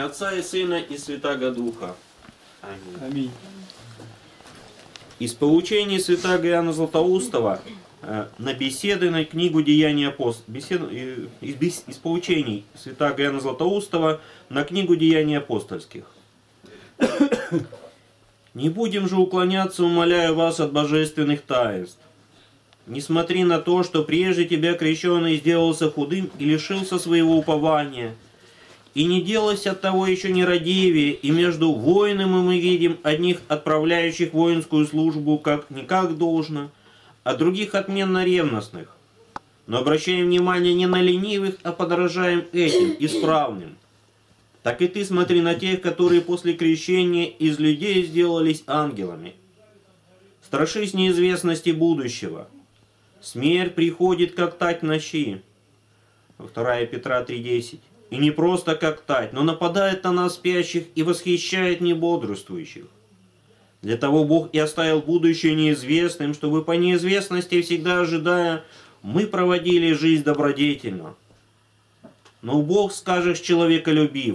Отца и Сына и Святаго Духа. Аминь. Аминь. Из поучений святаго Иоанна Златоустова на беседы на книгу «Деяния апостолов». Из поучений святаго Иоанна Златоустова на книгу «Деяния апостольских». Не будем же уклоняться, умоляю вас, от божественных таинств. Не смотри на то, что прежде тебя крещеный сделался худым и лишился своего упования. И не делайся от того еще нерадивее, и между воинами мы видим одних отправляющих воинскую службу не как должно, а других отменно ревностных. Но обращаем внимание не на ленивых, а подражаем этим, исправным. Так и ты смотри на тех, которые после крещения из людей сделались ангелами. Страшись неизвестности будущего. Смерть приходит, как тать ночи. 2 Петра 3:10. И не просто как тать, но нападает на нас спящих и восхищает небодрствующих. Для того Бог и оставил будущее неизвестным, чтобы по неизвестности, всегда ожидая, мы проводили жизнь добродетельно. Но Бог, скажешь, человеколюбив.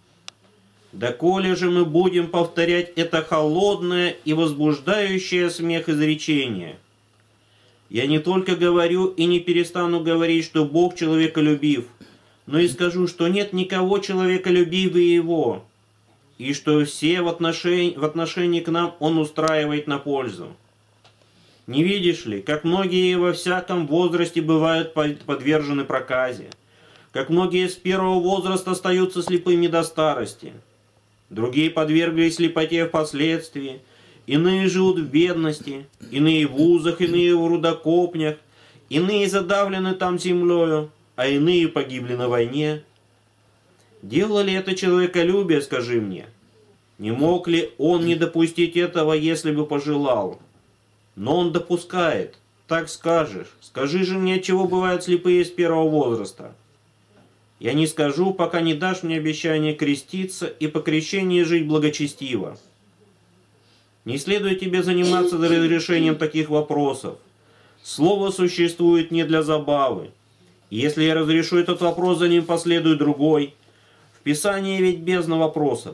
Доколе же мы будем повторять это холодное и возбуждающее смех изречение? Я не только говорю и не перестану говорить, что Бог человеколюбив, но и скажу, что нет никого человеколюбивее Его, и что все в отношении к нам Он устраивает на пользу. Не видишь ли, как многие во всяком возрасте бывают подвержены проказе, как многие с первого возраста остаются слепыми до старости, другие подверглись слепоте впоследствии, иные живут в бедности, иные в вузах, иные в рудокопнях, иные задавлены там землею, а иные погибли на войне. Делало ли это человеколюбие, скажи мне? Не мог ли он не допустить этого, если бы пожелал? Но он допускает. Так скажешь. Скажи же мне, чего бывают слепые с первого возраста? Я не скажу, пока не дашь мне обещание креститься и по крещении жить благочестиво. Не следует тебе заниматься разрешением таких вопросов. Слово существует не для забавы. Если я разрешу этот вопрос, за ним последует другой. В Писании ведь бездна вопросов.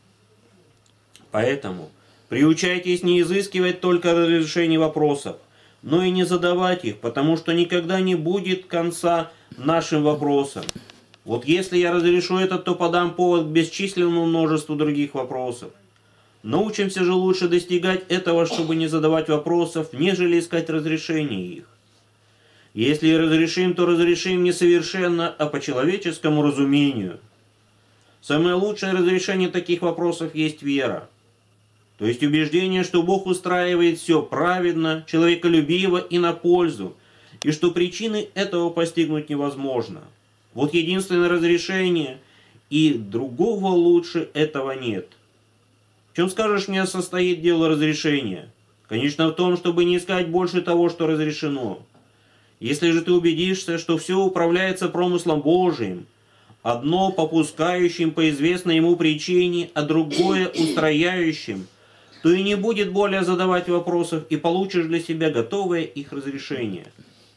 Поэтому приучайтесь не изыскивать только разрешение вопросов, но и не задавать их, потому что никогда не будет конца нашим вопросам. Вот если я разрешу это, то подам повод к бесчисленному множеству других вопросов. Научимся же лучше достигать этого, чтобы не задавать вопросов, нежели искать разрешение их. Если разрешим, то разрешим не совершенно, а по человеческому разумению. Самое лучшее разрешение таких вопросов есть вера. То есть убеждение, что Бог устраивает все праведно, человеколюбиво и на пользу, и что причины этого постигнуть невозможно. Вот единственное разрешение, и другого лучше этого нет. В чем, скажешь мне, состоит дело разрешения? Конечно, в том, чтобы не искать больше того, что разрешено. Если же ты убедишься, что все управляется промыслом Божиим, одно попускающим по известной ему причине, а другое устрояющим, то и не будет более задавать вопросов, и получишь для себя готовое их разрешение.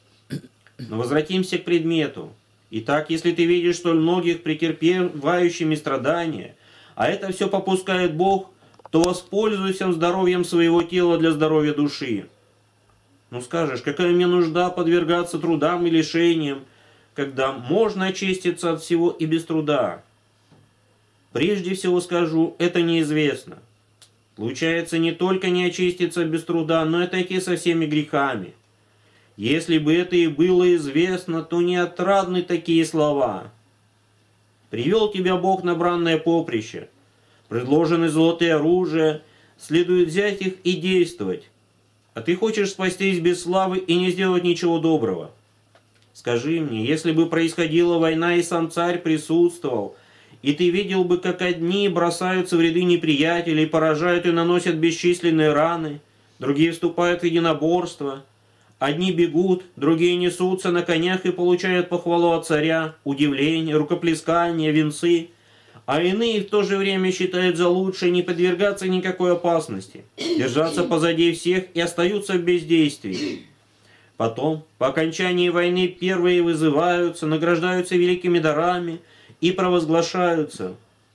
Но возвратимся к предмету. Итак, если ты видишь столь многих претерпевающими страдания, а это все попускает Бог, то воспользуйся здоровьем своего тела для здоровья души. Ну скажешь, какая мне нужда подвергаться трудам и лишениям, когда можно очиститься от всего и без труда? Прежде всего скажу, это неизвестно. Случается не только не очиститься без труда, но и отойти со всеми грехами. Если бы это и было известно, то не отрадны такие слова. Привел тебя Бог на бранное поприще. Предложены золотые оружия, следует взять их и действовать. А ты хочешь спастись без славы и не сделать ничего доброго. Скажи мне, если бы происходила война и сам царь присутствовал, и ты видел бы, как одни бросаются в ряды неприятелей, поражают и наносят бесчисленные раны, другие вступают в единоборство, одни бегут, другие несутся на конях и получают похвалу от царя, удивление, рукоплескание, венцы, а иные в то же время считают за лучшее не подвергаться никакой опасности, держаться позади всех и остаются в бездействии. Потом, по окончании войны, первые вызываются, награждаются великими дарами и провозглашаются: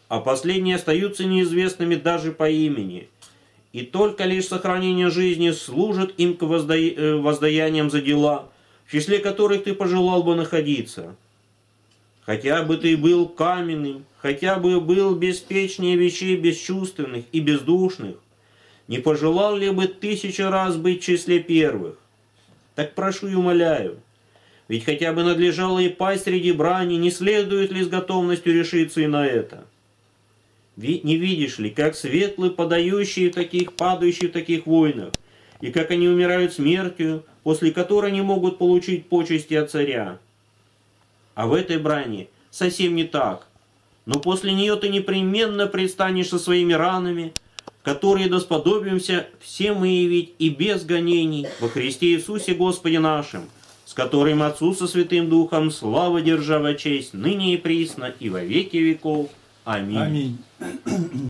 а последние остаются неизвестными даже по имени. И только лишь сохранение жизни служит им к воздаяниям за дела, в числе которых ты пожелал бы находиться. Хотя бы ты был каменным, хотя бы был беспечнее вещей бесчувственных и бездушных, не пожелал ли бы 1000 раз быть в числе первых? Так прошу и умоляю, ведь хотя бы надлежало и пасть среди брани, не следует ли с готовностью решиться и на это? Ведь не видишь ли, как светлые, падающие в таких войнах, и как они умирают смертью, после которой не могут получить почести от царя? А в этой брани совсем не так. Но после нее ты непременно предстанешь со своими ранами, которые досподобимся всем выявить и без гонений во Христе Иисусе Господе нашим, с которым Отцу со Святым Духом слава, держава, честь, ныне и присно, и во веки веков. Аминь. Аминь.